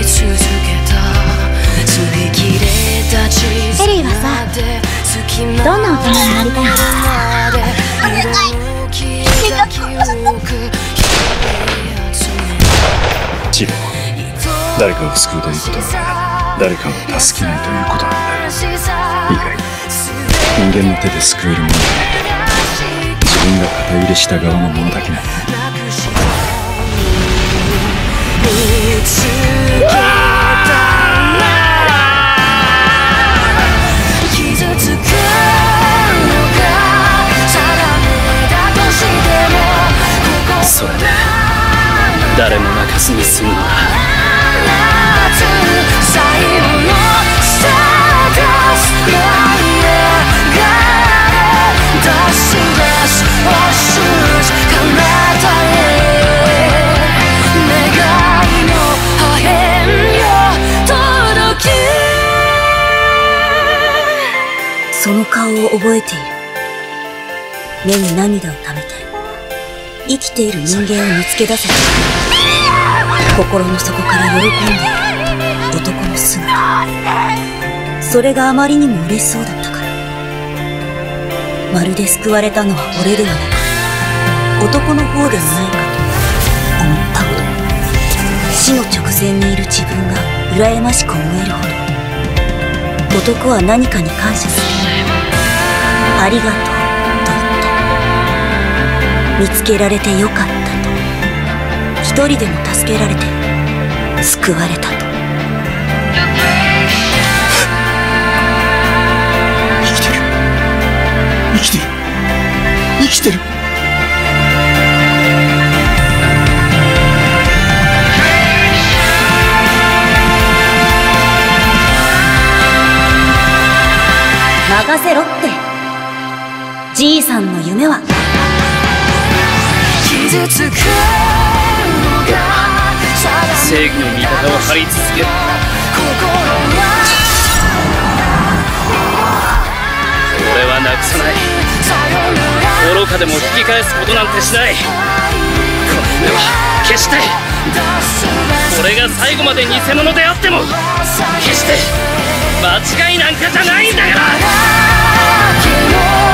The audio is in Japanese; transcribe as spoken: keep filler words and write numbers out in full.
エリーはさ、どんな大人になりたいんですか？ お願い。 チビ、誰かを救うということは誰かを助けないということなんだ。以外人間の手で救えるものは自分が肩入れした側のものだけなんだ。それで誰も泣かずに済むのだ。 その顔を覚えている。目に涙をためて生きている人間を見つけ出せた。心の底から喜んでいる男の姿。それがあまりにも嬉しそうだったから、まるで救われたのは俺ではなく男の方ではないかと思ったほど、死の直前にいる自分が羨ましく思えるほど、男は何かに感謝する。ありがとうと言った。見つけられてよかったと、一人でも助けられて救われたと。 生きてる生きてる生きてる。 任せろって。じいさんの夢は正義の味方を張り続ける。俺はなくさない。愚かでも引き返すことなんてしない。この夢は決して俺が最後まで偽物であっても決して間違いなんかじゃないんだから。